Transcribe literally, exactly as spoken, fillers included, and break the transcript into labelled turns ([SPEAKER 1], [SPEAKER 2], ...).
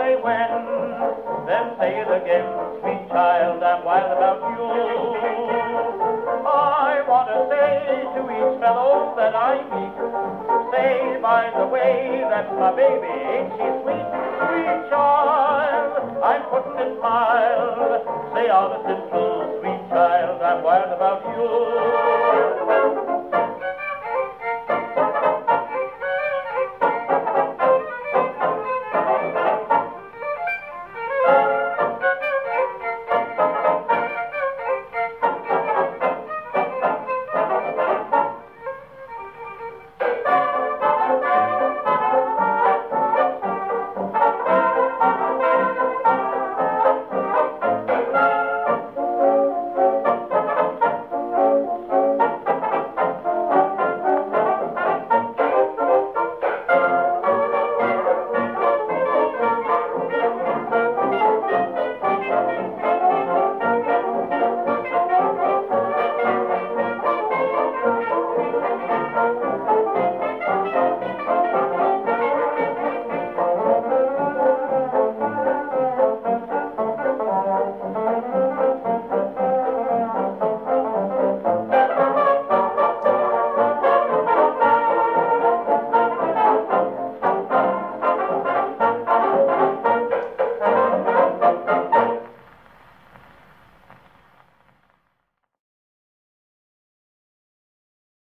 [SPEAKER 1] I win. Then say it again, sweet child, I'm wild about you. I want to say to each fellow that I meet, say, by the way, that's my baby, ain't she sweet? Sweet child, I'm putting it mild. Say, honest and true, sweet child, I'm wild about you.